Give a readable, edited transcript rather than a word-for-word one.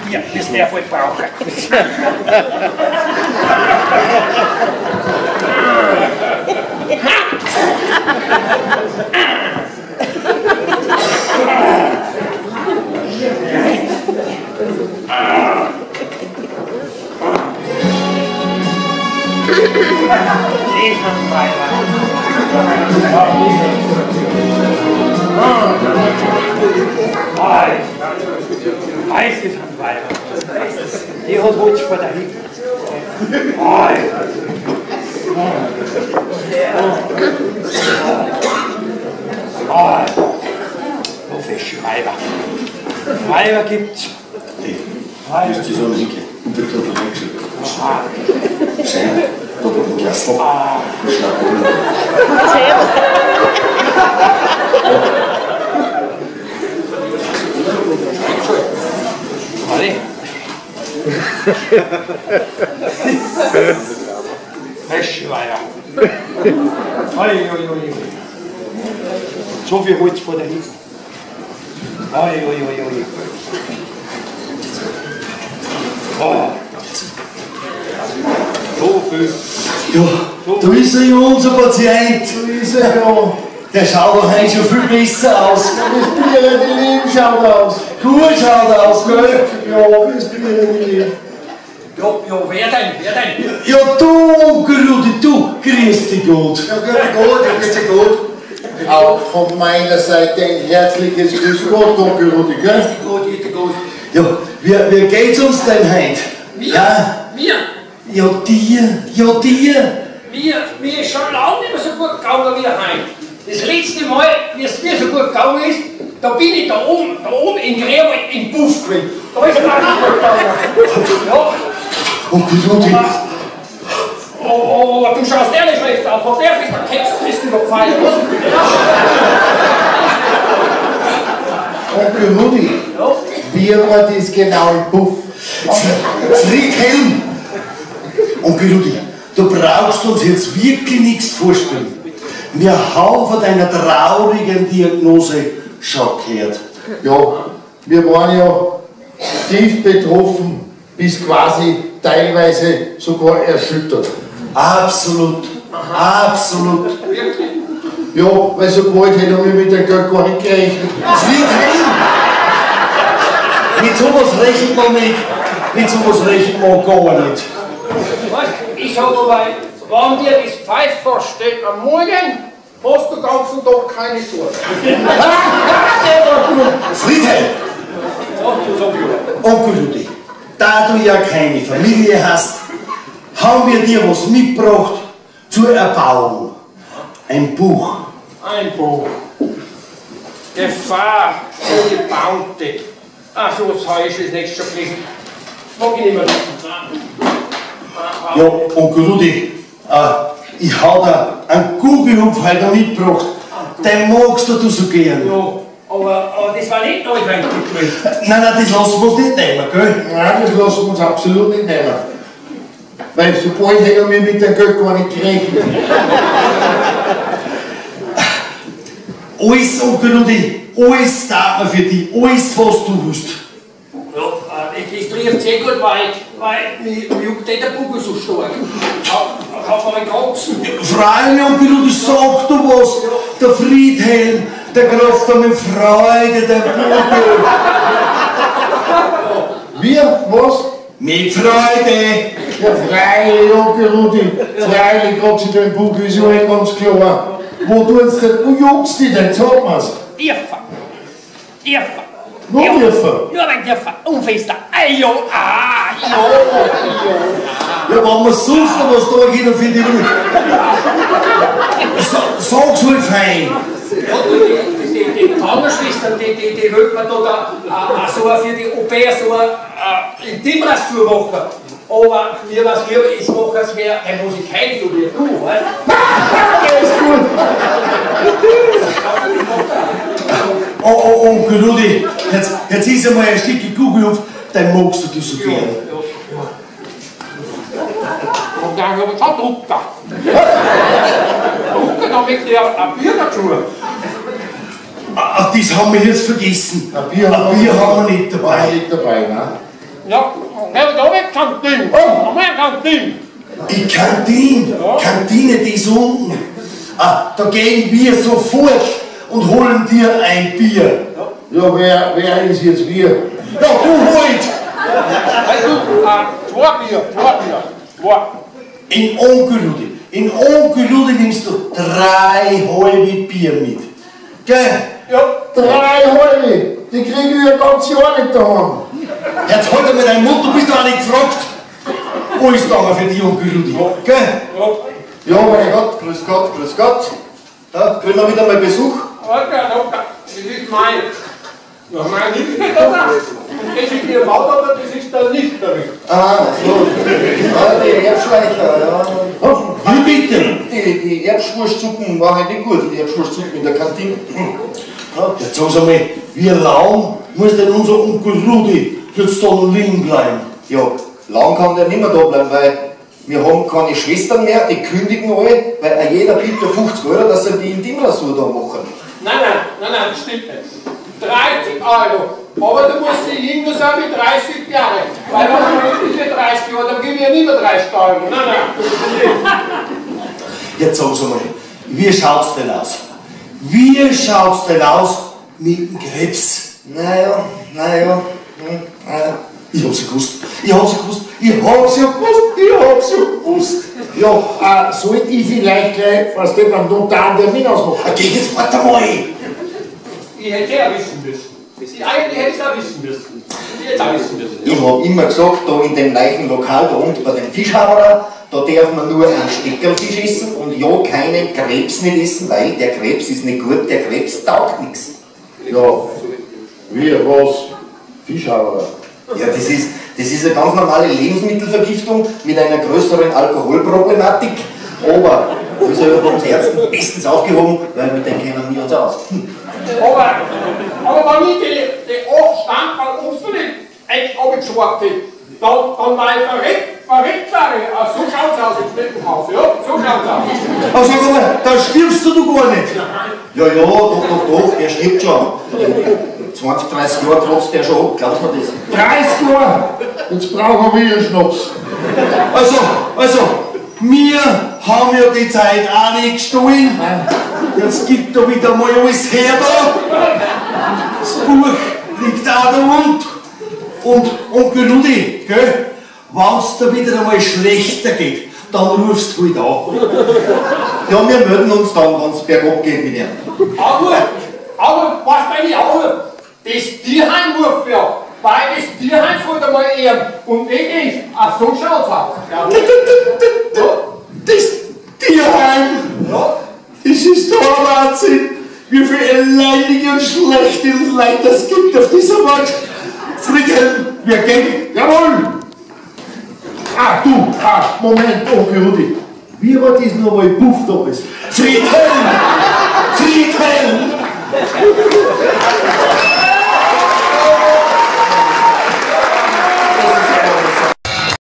Ja, das darf ich brauchen. Heiß ist ein Weiber. Die hat Rutsch vor der Hütte. So fische Weiber. Weiber gibt's. Das ist so ein Linke. Und der Knoten reingeschickt. Schön. Doppelten Kassel. Alle. Wäscheweiher. Oi. So viel Holz vor der Hütte. Oi. Oh. So viel. Ja, da ist er ja, unser Patient. Da ist er ja. Der schaut doch eigentlich schon viel besser aus. Das Bier-Leben schaut aus. Gut schaut aus, gell? Ja, das Bier-Leben. Ja, wer denn? Ja, du, Onkel Rudi, du, grüß dich gut. Ja, grüß dich gut. Auch von meiner Seite ein herzliches Grüß Gott, Onkel Rudi, gell? Gut. Ja, wie geht's uns denn heute? Mir? Ja, dir. Mir ist schon lange nicht mehr so gut gegangen wie heute. Das letzte Mal, wie es mir so gut gegangen ist, da bin ich da oben in Grewald im Buff gewesen. Da ist es mir nicht gut gegangen. Ja. Onkel Rudi. Oh, du schaust ehrlich schlecht auf. Von der ist der Keks, ist übergefallen. Onkel Rudi, Ja. wie war das genau im Puff? Friedhelm. Onkel Rudi, du brauchst uns jetzt wirklich nichts vorstellen. Wir haben von deiner traurigen Diagnose schon gehört. Ja, wir waren ja tief betroffen, bis quasi teilweise sogar erschüttert. Absolut. Ja, weil so gewollt hätten wir mit dem Geld gar nicht gerechnet. Friedhelm! Mit sowas rechnet man nicht. Mit sowas rechnet man gar nicht. Weißt, ich sag dabei, wenn dir das Pfeifer steht am Morgen, hast du den ganzen Tag keine Sorge. Friedhelm! Ja, du sag ich. Onkel Rudi, da du ja keine Familie hast, haben wir dir was mitgebracht zur Erbauung. Ein Buch. Ein Buch. Gefahr für die Baute. Ach so, was habe ich das nächste schon gelesen? Mag ich nicht mehr lesen. Ja, Onkel Rudi, ich habe da einen Gugelhupf heute mitgebracht. Den magst du so gern. Ja, aber das war nicht notwendig gewesen. Nein, das lassen wir uns nicht nehmen, gell? Nein, das lassen wir uns absolut nicht nehmen. Weil so bald hätten wir mit dem Geld gar nicht gerechnet. Alles, Onkel Rudi, alles tat man für dich, alles, was du willst. Ja, das trifft sehr gut, weil mir juckt der Bugel so stark. Hat man einen Kraxen. Freilich, Onkel Rudi, sag du was. Der Friedhelm, der kratzt da mit Freude, der Bugel. Wir? Was? Mit Freude. Ja, freilich, Onkel Rudi. Freilich, gerade zu dem Buch ist ja eh ganz klar. Wo tut's denn? Wo juckt's dich denn? Sag mal's. Dürfen. Nur dürfen. Ja, wenn dürfen. Unfester. Ja. Ja, wenn wir sonst noch was da gehen, für die Ruhe. Sag's halt fein. Ja, die Krankenschwestern, die wollen mir da so für die OP so eine Intimrasur machen. Aber mir was lieber ist, machen es mehr, dann muss ich kein so wie du, weißt du? Der ist gut. Oh, Onkel Rudi, jetzt ist einmal ein Stück Gugelhupf, den magst du so gern. Und dann habe ich schon Drucker. Damit der ein Bier dazu. Ach, das haben wir jetzt vergessen. Ein Bier haben wir nicht dabei. Nicht dabei, ne? Ja, aber da weg Kantine. Oh, mehr Kantine. Die Kantine, Kantine, die ist unten. Ah, da gehen wir sofort und holen dir ein Bier. Ja, wer ist jetzt wir? Ja, du halt! Hey, du, zwei Bier. In Onkel Rudi nimmst du 3 halbe Bier mit. Gell? Ja. 3 halbe, die kriege ich ja ganz Jahr nicht daheim. Jetzt halt mit deinem Mund, du bist doch auch nicht gefragt. Wo ist da für die Onkel Rudi? Gell? Ja, mein Gott, grüß Gott, grüß Gott. Ja, kriegen wir wieder mal Besuch? Locker. Das ist mein. Ja, mein Licht nicht da. Und das ist ihr Maut, aber das ist der Licht darin. Ah, so. Ja, die Erbschleicher, ja. Wie bitte? Die Erbschwurstsuppen waren nicht gut, die Erbschwurstsuppen in der Kantine. Ja, jetzt sagen Sie mal, wie lang muss denn unser Onkel Rudi jetzt da noch liegen bleiben? Ja, lang kann der nicht mehr da bleiben, weil wir haben keine Schwestern mehr, die kündigen alle, weil jeder bietet 50 €, dass sie die Intimrasur da machen. Nein, das stimmt nicht. 30 €. Aber du musst die jünger sein wie 30 Jahre. Weil wenn man wirklich 30 Jahre, dann gebe ich ja nicht mehr 30 €. Nein. Jetzt sagen Sie mal, wie schaut's denn aus? Wie schaut's denn aus mit dem Krebs? Naja. Ich hab's ja gewusst. Ja, sollte ich vielleicht gleich, was der beim Notar einen Termin ausmachen? Geh jetzt warte mal! Ich hätte ja wissen müssen. Eigentlich hätte ich es auch wissen müssen. Ich hätte es auch wissen müssen. Ich hab immer gesagt, da in dem gleichen Lokal, da unten bei dem Fischhauer, da darf man nur einen Steckerlfisch essen und ja, keinen Krebs nicht essen, weil der Krebs ist nicht gut, der Krebs taugt nichts. Ja, wie, was? Fischhauer? Ja, das ist eine ganz normale Lebensmittelvergiftung mit einer größeren Alkoholproblematik, aber das ist ja bei uns Ärzten bestens aufgehoben, weil mit dem kennen wir uns aus. Aber wenn ich die 8 Standbeine offen nicht abgeschwappt hätte, dann war ich verreckt. So schaut's aus im Steckenhaus, ja? So schaut's aus. Aber sag mal, da stirbst du doch gar nicht! Ja, doch, der stirbt schon. 20, 30 Jahre trotzt der schon ab, glaubst du mir das? 30 Jahre! Jetzt brauchen wir einen Schnaps. Also, wir haben ja die Zeit auch nicht gestohlen. Jetzt gibt da wieder mal alles her da. Das Buch liegt auch da unten. Und Onkel Rudi, gell, wenn es da wieder einmal schlechter geht, dann rufst du halt an. Ja, wir melden uns dann, wenn es bergab geht mit ihm. Aber was meine ich auch? Das Tierheim ruft ja, weil das Tierheim fällt einmal eher und wirklich, so schaut's aus. Ja. Das Tierheim, Ja. das ist der Wahnsinn, wie viele leidige und schlechte Leute es gibt auf dieser Welt. Friedhelm, wir gehen. Jawohl! Moment, Onkel Rudi. Wie war das nochmal Puff damals? Friedhelm!